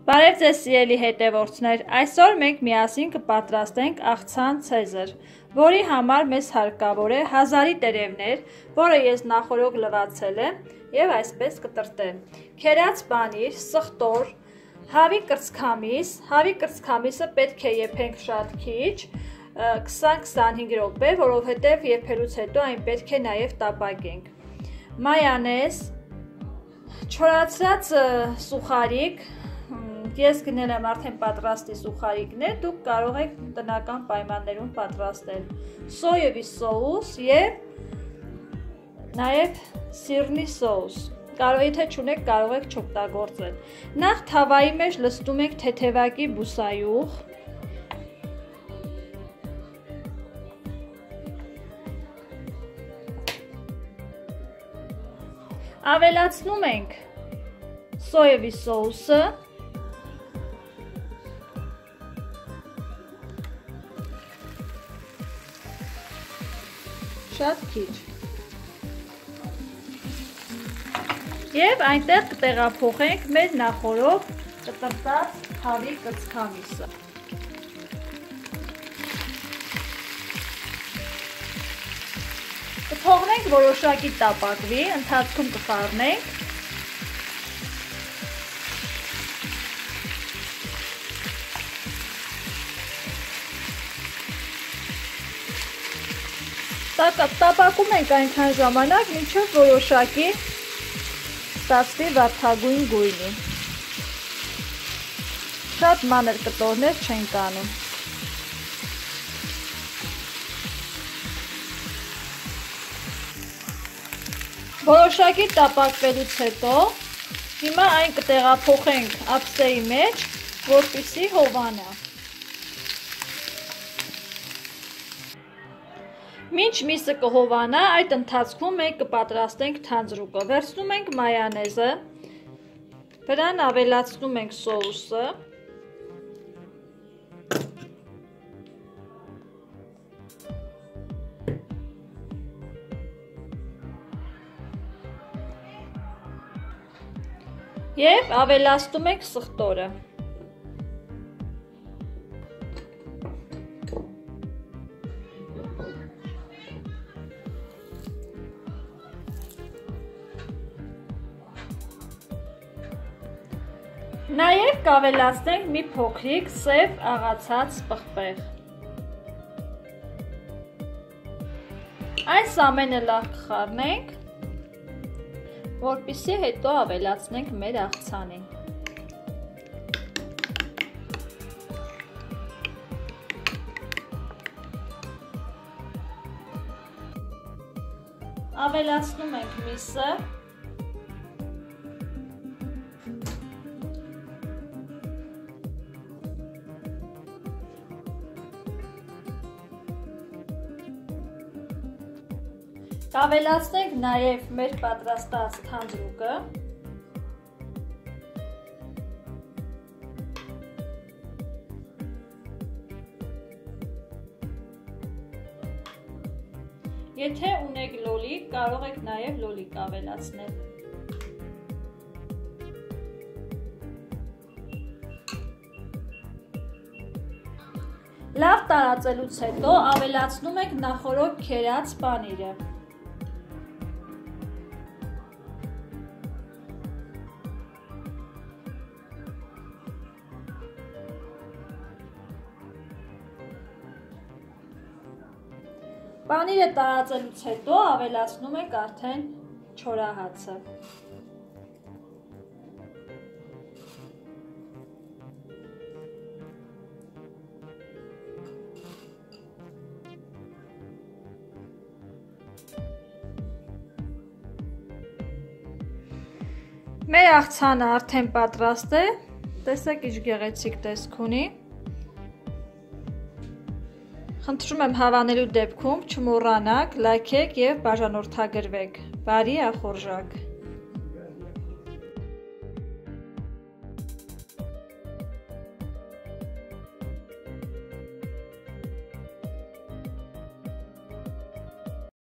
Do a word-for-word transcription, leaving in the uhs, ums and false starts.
Բարև ձեզ սիրելի հետևորդներ, այսօր մենք միասին կպատրաստենք աղցան ցեզր, որի համար մեզ հարկավոր է հազարի տերևներ, որը ես նախօրոք լվացել եմ և այսպես կտրտեմ, քերած պանիր, սխտոր, հավի կրծքամիս, հավի կրծքամիսը պետք է եփենք շատ քիչ, քսան քսանհինգ րոպե, որովհետև եփելուց հետո այն պետք է նաև տապակենք, մայոնեզ, չորացրած սուխարիկ, ես գնել եմ արդեն պատրաստի սուխարիկներ, դուք կարող եք տնական պայմաններում պատրաստել սոյովի սոուս և նաև սիրնի սոուս, եթե չունեք կարող եք չօգտագործել, նախ թավայի մեջ լցնում ենք թեթևակի բուսայուղ, ավելացնում ենք սոյովի սոուսը, շատ քիչ և այնտեղ կտեղափոխենք մեր նախօրոք կտրտած հավի կրծքամիսը։ Կթողնենք որոշակի տապակվի, ընթացքում կխառնենք Տապակում ենք այնքան ժամանակ, մինչև որոշակի ստացվի վարդագույն գույնի։ Շատ մանր կտորներ չենք անում։ Որոշակի տապակվելուց հետո հիմա այն կտեղափոխենք ափսեի մեջ, որպեսզի հովանա։ Մինչ միսը կհովանա, այդ ընթացքում մենք կպատրաստենք թանձրուկը, վերցնում ենք մայոնեզը, վրան ավելացնում ենք սոուսը, և ավելացնում ենք սխտորը։ Նաև կավելացնենք մի փոքրիկ սև աղացած պղպեղ։ Այս ամենը լավ կխառնենք, որպեսզի հետո ավելացնենք մեր աղցանին։ Ավելացնում ենք միսը։ Կավելացնենք նաև մեր պատրաստած թանձրուկը, եթե ունեք լոլիկ, կարող եք նաև լոլիկ ավելացնել։ Լավ տարածելուց հետո ավելացնում ենք նախօրոք քերած պանիրը։ Պանիրը տարածելուց հետո ավելացնում ենք արդեն չորահացը։ Մեր աղցանը արդեն պատրաստ է, տեսեք ինչ գեղեցիկ տեսք ունի։ Խնդրում եմ հավանելու դեպքում չմոռանաք լայքեք և բաժանորդագրվեք։ Բարի ախորժակ։